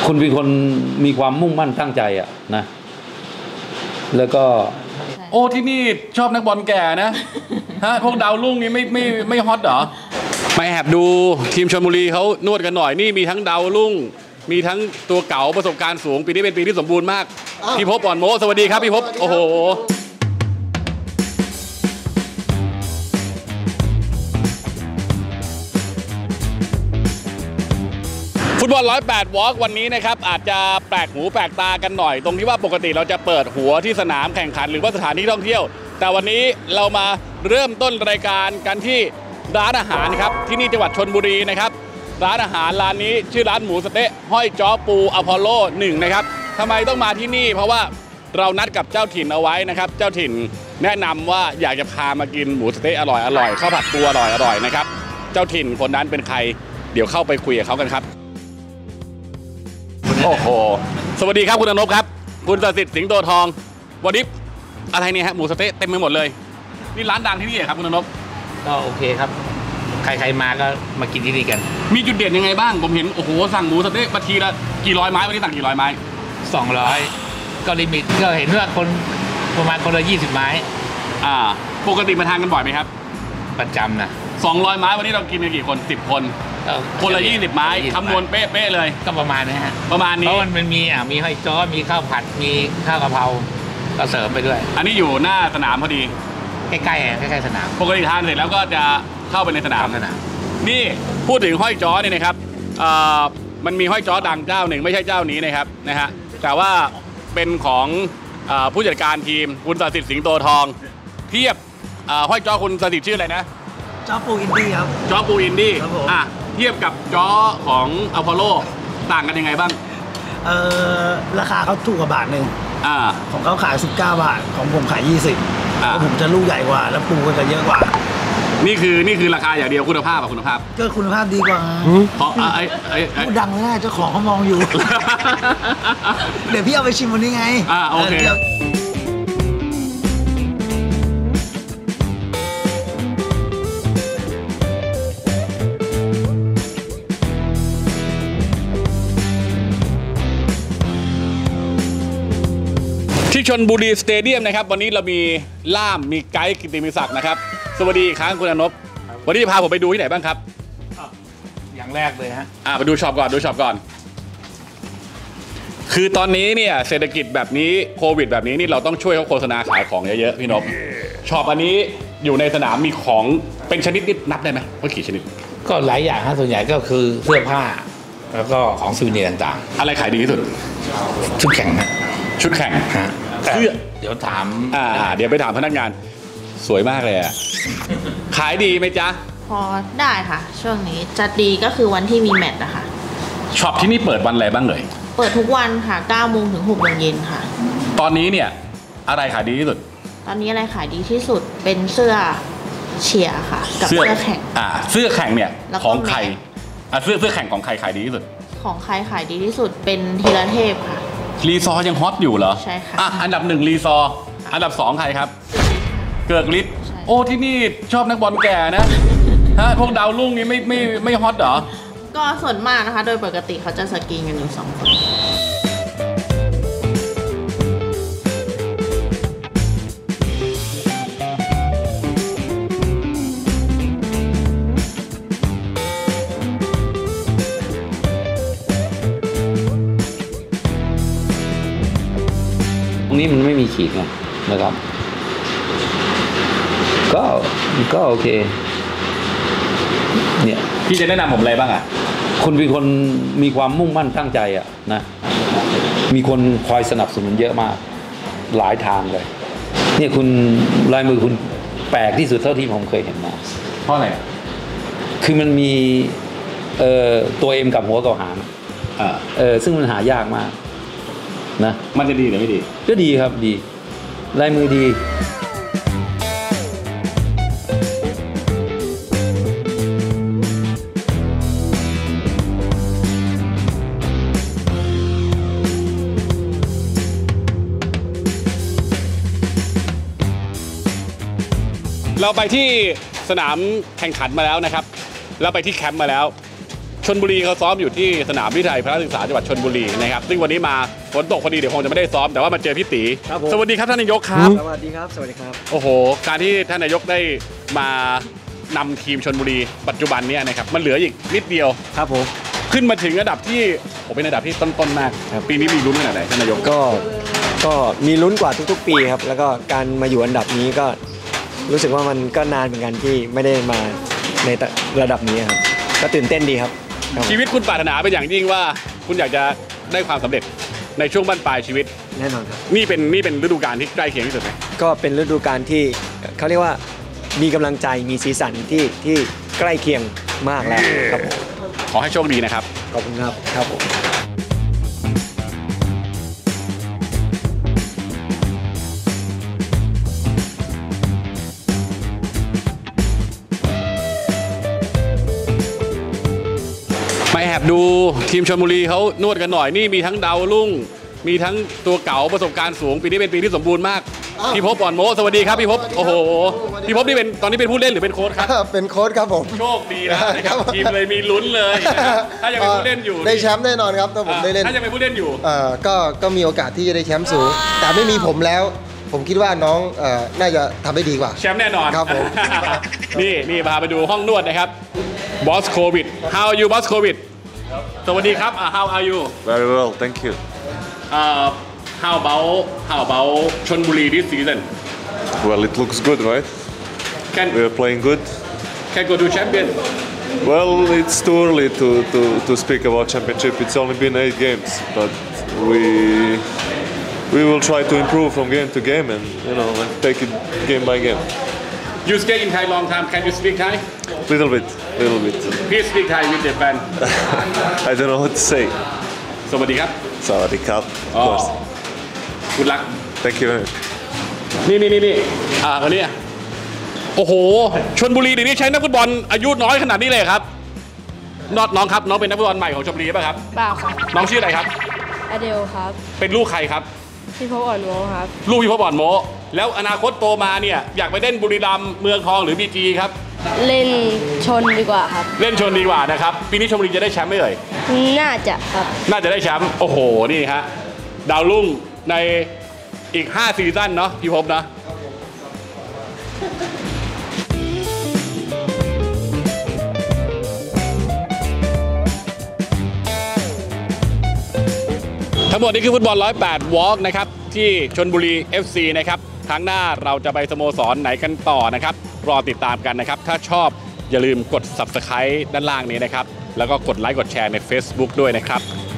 คุณเป็นคนมีความมุ่งมั่นตั้งใจอ่ะนะแล้วก็โอ้ที่นี่ชอบนักบอลแก่นะฮะพวกดาวรุ่งนี่ไม่ฮอตเหรอมาแอบดูทีมชลบุรีเขานวดกันหน่อยนี่มีทั้งดาวรุ่งมีทั้งตัวเก่าประสบการณ์สูงปีนี้เป็นปีที่สมบูรณ์มากพี่ภพอ่อนโมสวัสดีครับพี่ภพโอ้โหฟุตบอล108 วอล์กวันนี้นะครับอาจจะแปลกหูแปลกตากันหน่อยตรงที่ว่าปกติเราจะเปิดหัวที่สนามแข่งขันหรือว่าสถานที่ท่องเที่ยวแต่วันนี้เรามาเริ่มต้นรายการกันที่ร้านอาหารครับที่นี่จังหวัดชลบุรีนะครับร้านอาหารร้านนี้ชื่อร้านหมูสะเต๊ะห้อยจ้อปูอพอลโล1นะครับทำไมต้องมาที่นี่เพราะว่าเรานัดกับเจ้าถิ่นเอาไว้นะครับเจ้าถิ่นแนะนำว่าอยากจะพามากินหมูสะเต๊ะอร่อยข้าวผัดปูอร่อยนะครับเจ้าถิ่นคนนั้นเป็นใครเดี๋ยวเข้าไปคุยกับเขากันครับโอ้โหสวัสดีครับคุณอนบครับคุณสศิษฐ์สิงห์โตทองวันนี้อะไรเนี่ยฮะหมูสะเต๊ะเต็มไปหมดเลยนี่ร้านดังที่นี่ครับคุณอนบก็โอเคครับใครๆมาก็มากินที่นี่กันมีจุดเด่นยังไงบ้างผมเห็นโอ้โหสั่งหมูสะเต๊ะมาทีละกี่ร้อยไม้วันนี้สั่งกี่ร้อยไม้ 200ก็ลิมิตก็เห็นว่าคนประมาณคนละ20 ไม้ปกติมาทานกันบ่อยไหมครับประจำนะ 200 ไม้วันนี้เรากินกันกี่คน10 คนคนละ20 ไม้คำนวณเป๊ะเลยก็ประมาณนี้ฮะประมาณนี้เพราะมันมีหอยจ้อมีข้าวผัดมีข้าวกะเพราก็เสริมไปด้วยอันนี้อยู่หน้าสนามพอดีใกล้ๆสนามปกติทานเสร็จแล้วก็จะเข้าไปในสนามนี่พูดถึงห้อยจ้อนี่นะครับมันมีห้อยจ้อดังเจ้าหนึ่งไม่ใช่เจ้านี้นะครับแต่ว่าเป็นของผู้จัดการทีมคุณสศิษฐ์สิงห์โตทองเทียบห้อยจ้อคุณสศิษฐ์ชื่ออะไรนะจ้อปูอินดี้ครับจ้อปูอินดี้เทียบกับจ้อของอพอลโลต่างกันยังไงบ้างราคาเขาถูกกว่าบาทหนึ่งของเขาขาย19 บาทของผมขาย20ของผมจะลูกใหญ่กว่าแล้วปูก็จะเยอะกว่านี่คือราคาอย่างเดียวคุณภาพคุณภาพก็คุณภาพดีกว่าเพราะพูดดังไม่ได้เจ้าของเขามองอยู่ เดี๋ยวพี่เอาไปชิมวันนี้ไงโอเคที่ชลบุรีสเตเดียมนะครับวันนี้เรามีล่ามมีไกด์กิตติมศักดิ์นะครับสวัสดีอีกครั้งคุณอนบวันนี้จะพาผมไปดูที่ไหนบ้างครับอย่างแรกเลยฮะไปดูช็อปก่อนคือตอนนี้เนี่ยเศรษฐกิจแบบนี้โควิดแบบนี้นี่เราต้องช่วยเขาโฆษณาขายของเยอะๆพี่นบช็อปอันนี้อยู่ในสนามมีของเป็นชนิดนิดนับได้ไหมว่ากี่ชนิดก็หลายอย่างฮะส่วนใหญ่ก็คือเสื้อผ้าแล้วก็ของซูเวเนียร์ต่างๆอะไรขายดีที่สุดชุดแข่งฮะชุดแข่งฮะเดี๋ยวถามเดี๋ยวไปถามพนักงานสวยมากเลยอ่ะขายดีไหมจ๊ะพอได้ค่ะช่วงนี้จะดีก็คือวันที่มีแมตช์นะคะช็อปที่นี่เปิดวันอะไรบ้างเลยเปิดทุกวันค่ะ9 โมงถึง 6 โมงเย็นค่ะตอนนี้เนี่ยอะไรขายดีที่สุดตอนนี้อะไรขายดีที่สุดเป็นเสื้อเชียร์ค่ะกับเสื้อแข่งเสื้อแข่งเนี่ยของใครเสื้อแข่งของใครขายดีที่สุดของใครขายดีที่สุดเป็นธีรเทพค่ะรีซอยังฮอตอยู่เหรอใช่ค่ะอันดับ1รีซออันดับ2ใครครับเกิร์กฤทธิ์โอ้ที่นี่ชอบนักบอลแก่นะฮะพวกดาวรุ่งนี่ไม่ฮอตเหรอก็ส่วนมากนะคะโดยปกติเขาจะสกรีนกันอยู่2 คนตรงนี้มันไม่มีขีดนะครับก็โอเคเนี่ยพี่จะแนะนำผมอะไรบ้างคุณเป็นคนมีความมุ่งมั่นตั้งใจนะมีคนคอยสนับสนุนเยอะมากหลายทางเลยเนี่ยคุณลายมือคุณแปลกที่สุดเท่าที่ผมเคยเห็นมาเพราะอะไรคือมันมีตัวเอ็มกับหัวกับหางซึ่งมันหายากมากนะมันจะดีหรือไม่ดีก็ดีครับดีลายมือดีเราไปที่สนามแข่งขันมาแล้วนะครับเราไปที่แคมป์มาแล้วชลบุรีเขาซ้อมอยู่ที่สนามวิทยาลัยพระศึกษาจังหวัดชลบุรีนะครับซึ่งวันนี้มาฝนตกพอดีเดี๋ยวคงจะไม่ได้ซ้อมแต่ว่ามาเจอพี่ตีสวัสดีครับท่านนายกครับสวัสดีครับสวัสดีครับโอ้โหการที่ท่านนายกได้มานำทีมชลบุรีปัจจุบันนี้นะครับมันเหลืออีกนิดเดียวครับผมขึ้นมาถึงระดับที่ผมเป็นระดับที่ต้นๆมากปีนี้มีลุ้นขนาดไหนท่านนายกก็มีลุ้นกว่าทุกๆปีครับแล้วก็การมาอยู่อันดับนี้ก็รู้สึกว่ามันก็นานเหมือนกันที่ไม่ได้มาในระดับนี้ครับก็ตื่นเต้นดีครับชีวิตคุณปรารถนาเป็นอย่างยิ่งว่าคุณอยากจะได้ความสำเร็จในช่วงบั้นปลายชีวิตแน่นอนครับนี่เป็นฤดูกาลที่ใกล้เคียงที่สุดไหมก็เป็นฤดูกาลที่เขาเรียกว่ามีกำลังใจมีสีสันที่ใกล้เคียงมากแล้วครับผมขอให้โชคดีนะครับขอบคุณครับครับผมมาแอบดูทีมชลบุรีเขานวดกันหน่อยนี่มีทั้งดาวรุ่งมีทั้งตัวเก่าประสบการณ์สูงปีนี้เป็นปีที่สมบูรณ์มากพี่พบอ่อนโมสวัสดีครับพี่พบโอ้โหพี่พบนี่เป็นตอนนี้เป็นผู้เล่นหรือเป็นโค้ชครับเป็นโค้ชครับผมโชคดีนะครับทีมเลยมีลุ้นเลยถ้ายังเป็นผู้เล่นอยู่ได้แชมป์แน่นอนครับถ้าผมได้เล่นถ้ายังเป็นผู้เล่นอยู่ก็มีโอกาสที่จะได้แชมป์สูงแต่ไม่มีผมแล้วผมคิดว่าน้องน่าจะทำได้ดีกว่าแชมป์แน่นอนครับผมนี่พาไปดูห้องนวดนะครับบอสโควิด How are you บอสโควิดสวัสดีครับ How are you Very well thank you How about Chonburi this season Well it looks good right We're playing good Can go to champion Well it's too early to speak about championship it's only been 8 games but we will try to improve from game to game and and take it game by game You stay in Thai long time can you speak Thai Little bit Please speak Thai with the fan I don't know what to say สวัสดีครับสวัสดีครับ Of course Good luck Thank you นี่คนนี้โอ้โหชลบุรีเดี๋ยวนี้ใช้นักฟุตบอลอายุน้อยขนาดนี้เลยครับน้องครับน้องเป็นนักฟุตบอลใหม่ของชลบุรีป่ะครับเปล่าครับน้องชื่ออะไรครับอเดลครับเป็นลูกใครครับพี่พบอ่อนโมครับลูกพี่พบอ่อนโมแล้วอนาคตโตมาเนี่ยอยากไปเล่นบุรีรัมย์เมืองทองหรือบีจีครับเล่นชนดีกว่าครับเล่นชนดีกว่านะครับปีนี้ชลบุรีจะได้แชมป์ไหมเอ่ยน่าจะครับน่าจะได้แชมป์โอ้โหนี่ฮะดาวรุ่งในอีก5ซีซั่นเนาะพี่พบนะทั้งหมดนี้คือฟุตบอล108 Walk นะครับที่ชลบุรี FC นะครับครั้งหน้าเราจะไปสโมสรไหนกันต่อนะครับรอติดตามกันนะครับถ้าชอบอย่าลืมกด Subscribe ด้านล่างนี้นะครับแล้วก็กดไลค์กดแชร์ใน Facebook ด้วยนะครับ